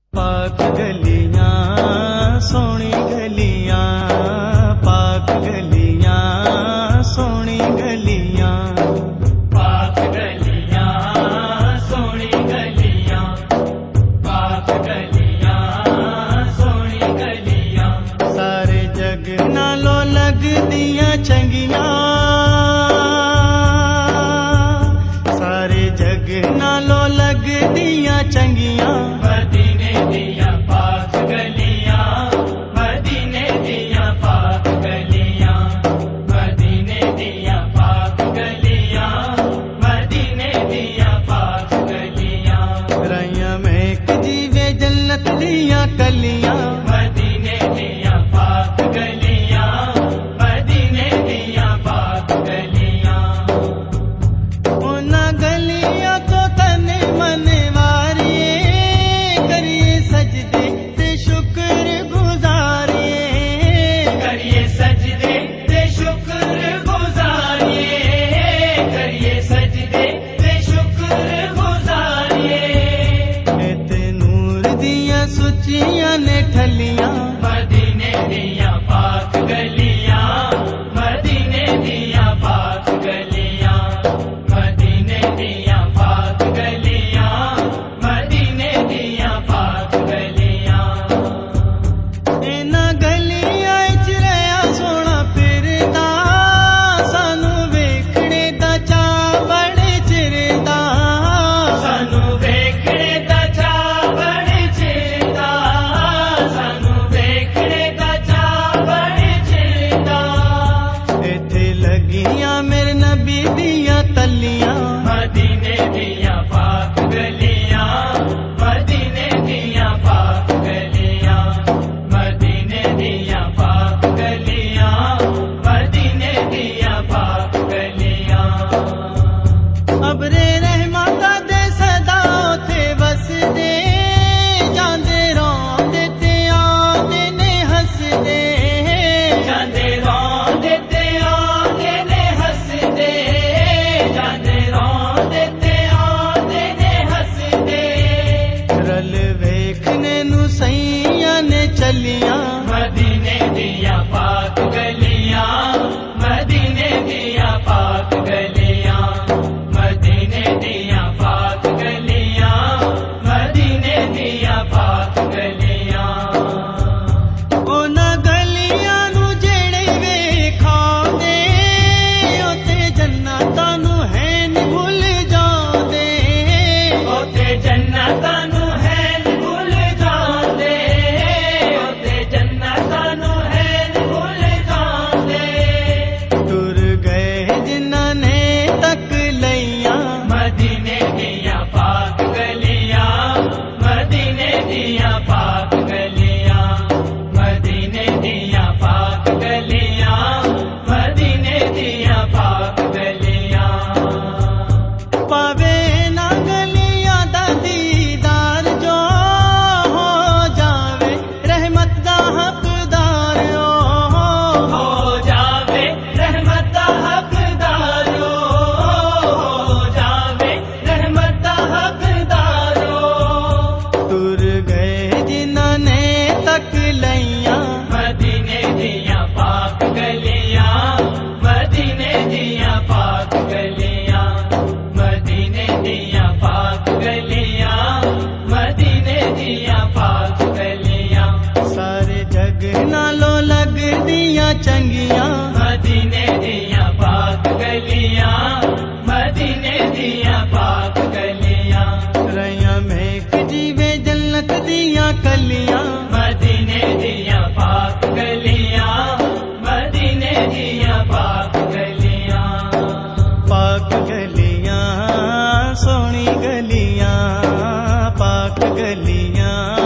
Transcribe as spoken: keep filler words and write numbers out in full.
पाक गलियां सोनी गलियां, पाक गलियां सोनी गलियां, पाक गलियां सोनी गलियां, पाक गलियां सोनी गलियां। सारे जग नालों लगदियां चंगियां, सारे जग नालों लगदियां चंगियां। मदीने दियां पाक गलियां, मदीने दियां पाक गलियां, मदीने दियां पाक गलियां, मदीने दियां पाक गलियां। राइयां महक जीवे जन्नत दियां कलियां, मदीने दियां पाक गलियां, मदीने दियां पाक गलियां। उन्हां गलियां को तन मन वारिए, करिए सजदे ते शुक्र गुजारिए, करिए सजदे ते शुक्र गुजारिए, करिए सजदे ते शुक्र गुजारिए। इत्थे नूर दियां सुचियां ने ठलियां, मदीने दियां पाक गलियां, मदीने दियां पाक गलियां, मदीने दियां पाक गलियां, मदीने दियां पाक गलियां। इन्हां गलियां च रहा सोना फिरदा, सानू वेखणे दा चा बड़े चिर दा, सानू वेखणे दा चा बड़े चिर दा, सानू वेखणे दा चा बड़े चिर दा। इत्थे लगियां मेरे नबी दियां तलियां, मदीने दियां पाक गलियां, मदीने दियां पाक गलियां, मदीने दियां पाक गलियां, मदीने दियां पाक गलियां। अबरे रहमतां दे सदा उथे वसदे, जांदे रौंदे ते आंदे ने हसदे, जांदे रौंदे ते आंदे ने हसदे, जांदे रौंदे ते आंदे ने हसदे। रल वेखने नू सैयां ने चलियां, मदीने दियां पाक गलियां, मदीने दियां पाक गलियां, मदीने दियां पाक गलियां, मदीने दियां पाक गलियां। उन्हां गलियां नू जेड़े वेखांदे, उत्ते जन्नतां नू हैन भुल जांदे, ओते जन्नतां नू हैन भुल जांदे, ओते जन्नतां नू हैन भुल जांदे। टुर गए जिन्हां ने तक लइयां, मदीने दियां पाक गलियां, मदीने दियां पाक गलियां, मदीने दियां पाक गलियां, मदीने दियां पाक गलियां। पावे ना गलियां दा दीदार जो हो जावे रहमत दा हकदार ओ, हो जावे रहमत दा हकदार ओ, हो जावे रहमत दा हकदार ओ। टुर गए जिन्हां ने तक लइयां, मदीने दियां पाक गलियां, मदीने दियां पाक गलियां, मदीने दियां पाक गलियां, मदीने दियां पाक गलियां। सारे जग नालों लगदियां चंगियां, मदीने दियां पाक गलियां, मदीने दियां पाक गलियां। रइयां महक जीवे जन्नत दियां कलियां, मदीने दियां पाक गलियां, मदीने दियां पाक गलियां। पाक गलियां सोनी गलियां, पाक गलियां